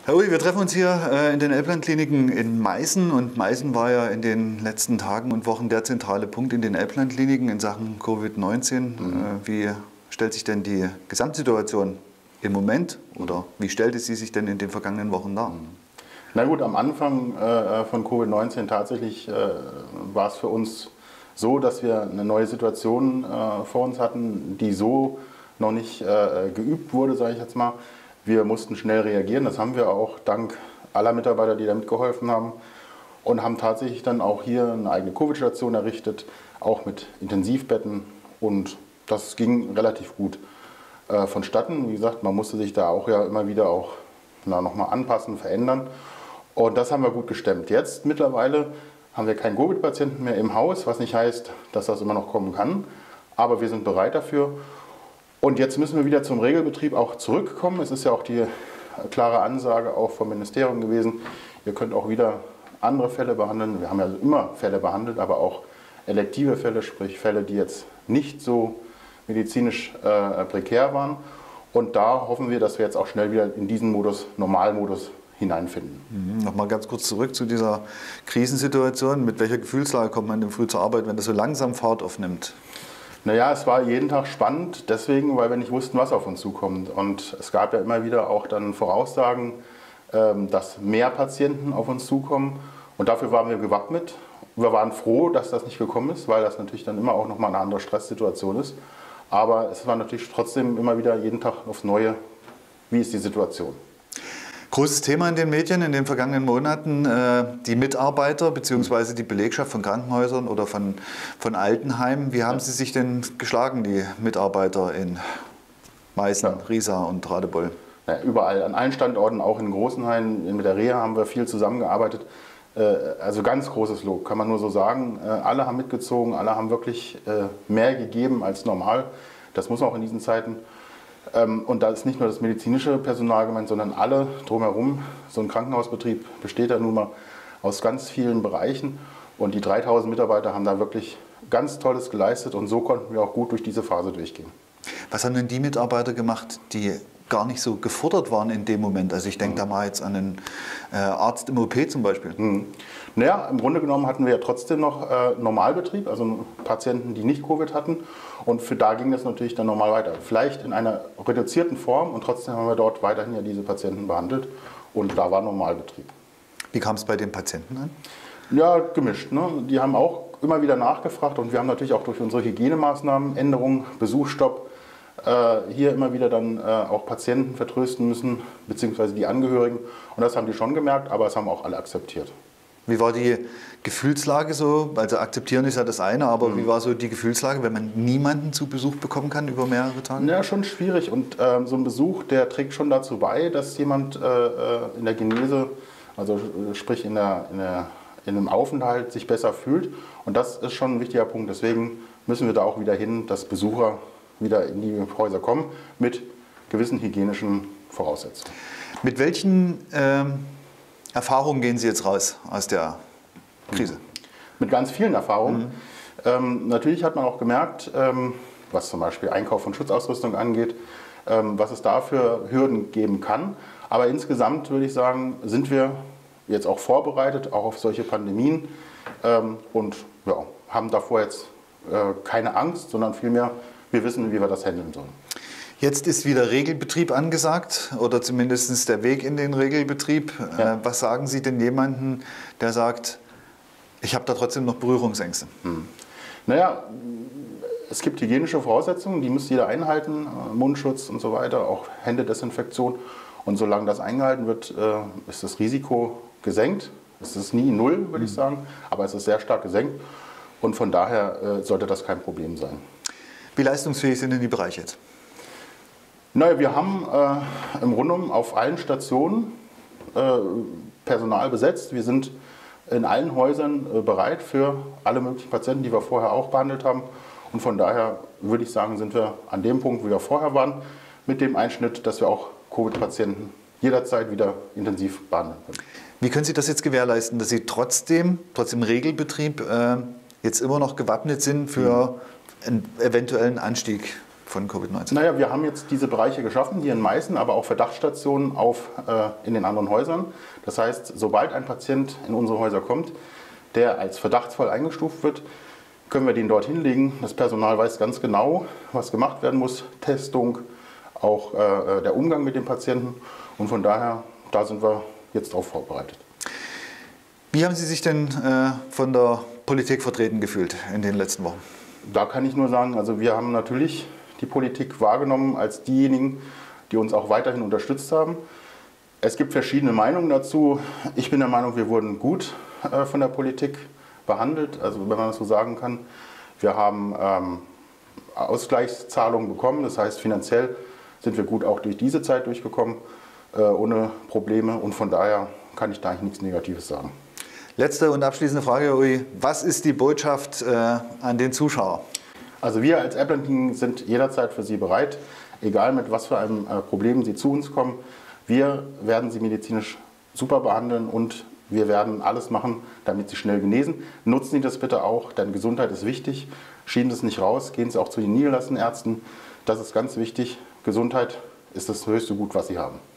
Herr Ui, wir treffen uns hier in den Elbland-Kliniken in Meißen und Meißen war ja in den letzten Tagen und Wochen der zentrale Punkt in den Elbland-Kliniken in Sachen Covid-19. Wie stellt sich denn die Gesamtsituation im Moment oder wie stellte sie sich denn in den vergangenen Wochen dar? Na gut, am Anfang von Covid-19 tatsächlich war es für uns so, dass wir eine neue Situation vor uns hatten, die so noch nicht geübt wurde, sage ich jetzt mal. Wir mussten schnell reagieren, das haben wir auch dank aller Mitarbeiter, die da mitgeholfen haben und haben tatsächlich dann auch hier eine eigene Covid-Station errichtet, auch mit Intensivbetten und das ging relativ gut vonstatten. Wie gesagt, man musste sich da auch ja immer wieder auch nochmal anpassen, verändern und das haben wir gut gestemmt. Jetzt mittlerweile haben wir keinen Covid-Patienten mehr im Haus, was nicht heißt, dass das immer noch kommen kann, aber wir sind bereit dafür. Und jetzt müssen wir wieder zum Regelbetrieb auch zurückkommen. Es ist ja auch die klare Ansage auch vom Ministerium gewesen, ihr könnt auch wieder andere Fälle behandeln. Wir haben ja immer Fälle behandelt, aber auch elektive Fälle, sprich Fälle, die jetzt nicht so medizinisch prekär waren. Und da hoffen wir, dass wir jetzt auch schnell wieder in diesen Modus, Normalmodus hineinfinden. Nochmal ganz kurz zurück zu dieser Krisensituation. Mit welcher Gefühlslage kommt man denn früh zur Arbeit, wenn das so langsam Fahrt aufnimmt? Naja, es war jeden Tag spannend, deswegen, weil wir nicht wussten, was auf uns zukommt. Und es gab ja immer wieder auch dann Voraussagen, dass mehr Patienten auf uns zukommen. Und dafür waren wir gewappnet. Wir waren froh, dass das nicht gekommen ist, weil das natürlich dann immer auch nochmal eine andere Stresssituation ist. Aber es war natürlich trotzdem immer wieder jeden Tag aufs Neue, wie ist die Situation. Großes Thema in den Medien in den vergangenen Monaten, die Mitarbeiter bzw. die Belegschaft von Krankenhäusern oder von Altenheimen. Wie haben Sie sich denn geschlagen, die Mitarbeiter in Meißen, Riesa und Radebeul? Ja, überall, an allen Standorten, auch in Großenhain, mit der Reha haben wir viel zusammengearbeitet. Also ganz großes Lob, kann man nur so sagen. Alle haben mitgezogen, alle haben wirklich mehr gegeben als normal. Das muss auch in diesen Zeiten. Und da ist nicht nur das medizinische Personal gemeint, sondern alle drumherum. So ein Krankenhausbetrieb besteht ja nun mal aus ganz vielen Bereichen. Und die 3000 Mitarbeiter haben da wirklich ganz Tolles geleistet und so konnten wir auch gut durch diese Phase durchgehen. Was haben denn die Mitarbeiter gemacht, die gar nicht so gefordert waren in dem Moment? Also ich denke da mal jetzt an einen Arzt im OP zum Beispiel. Naja, im Grunde genommen hatten wir ja trotzdem noch Normalbetrieb, also Patienten, die nicht Covid hatten. Und für da ging das natürlich dann normal weiter. Vielleicht in einer reduzierten Form und trotzdem haben wir dort weiterhin ja diese Patienten behandelt. Und da war Normalbetrieb. Wie kam es bei den Patienten an? Ja, gemischt. Ne? Die haben auch immer wieder nachgefragt und wir haben natürlich auch durch unsere Hygienemaßnahmen, Änderungen, Besuchsstopp, hier immer wieder dann auch Patienten vertrösten müssen, beziehungsweise die Angehörigen. Und das haben die schon gemerkt, aber es haben auch alle akzeptiert. Wie war die Gefühlslage so? Also akzeptieren ist ja das eine, aber wie war so die Gefühlslage, wenn man niemanden zu Besuch bekommen kann über mehrere Tage? Ja, schon schwierig und so ein Besuch, der trägt schon dazu bei, dass jemand in der Genese, also sprich in einem Aufenthalt sich besser fühlt. Und das ist schon ein wichtiger Punkt. Deswegen müssen wir da auch wieder hin, dass Besucher wieder in die Häuser kommen mit gewissen hygienischen Voraussetzungen. Mit welchen Erfahrungen gehen Sie jetzt raus aus der Krise? Mit ganz vielen Erfahrungen. Natürlich hat man auch gemerkt, was zum Beispiel Einkauf von Schutzausrüstung angeht, was es da für Hürden geben kann. Aber insgesamt würde ich sagen, sind wir jetzt auch vorbereitet, auch auf solche Pandemien und ja, haben davor jetzt keine Angst, sondern vielmehr, wir wissen, wie wir das handeln sollen. Jetzt ist wieder Regelbetrieb angesagt oder zumindest der Weg in den Regelbetrieb. Ja. Was sagen Sie denn jemandem, der sagt, ich habe da trotzdem noch Berührungsängste? Naja, es gibt hygienische Voraussetzungen, die muss jeder einhalten, Mundschutz und so weiter, auch Händedesinfektion. Und solange das eingehalten wird, ist das Risiko gesenkt. Es ist nie null, würde ich sagen, aber es ist sehr stark gesenkt. Und von daher sollte das kein Problem sein. Wie leistungsfähig sind denn die Bereiche jetzt? Naja, wir haben im Grunde genommen auf allen Stationen Personal besetzt. Wir sind in allen Häusern bereit für alle möglichen Patienten, die wir vorher auch behandelt haben. Und von daher würde ich sagen, sind wir an dem Punkt, wo wir vorher waren, mit dem Einschnitt, dass wir auch Covid-Patienten jederzeit wieder intensiv behandeln können. Wie können Sie das jetzt gewährleisten, dass Sie trotz dem Regelbetrieb jetzt immer noch gewappnet sind für einen eventuellen Anstieg von Covid-19? Naja, wir haben jetzt diese Bereiche geschaffen, hier in Meißen, aber auch Verdachtsstationen in den anderen Häusern. Das heißt, sobald ein Patient in unsere Häuser kommt, der als Verdachtsfall eingestuft wird, können wir den dort hinlegen. Das Personal weiß ganz genau, was gemacht werden muss. Testung, auch der Umgang mit dem Patienten. Und von daher, da sind wir jetzt darauf vorbereitet. Wie haben Sie sich denn von der Politik vertreten gefühlt in den letzten Wochen? Da kann ich nur sagen, also wir haben natürlich die Politik wahrgenommen als diejenigen, die uns auch weiterhin unterstützt haben. Es gibt verschiedene Meinungen dazu. Ich bin der Meinung, wir wurden gut von der Politik behandelt, also wenn man das so sagen kann. Wir haben Ausgleichszahlungen bekommen, das heißt finanziell sind wir gut auch durch diese Zeit durchgekommen, ohne Probleme, und von daher kann ich da eigentlich nichts Negatives sagen. Letzte und abschließende Frage, Herr Ui. Was ist die Botschaft an den Zuschauer? Also wir als Appleton sind jederzeit für Sie bereit, egal mit was für einem Problem Sie zu uns kommen. Wir werden Sie medizinisch super behandeln und wir werden alles machen, damit Sie schnell genesen. Nutzen Sie das bitte auch, denn Gesundheit ist wichtig. Schieben Sie es nicht raus, gehen Sie auch zu den niedergelassenen Ärzten. Das ist ganz wichtig. Gesundheit ist das höchste Gut, was Sie haben.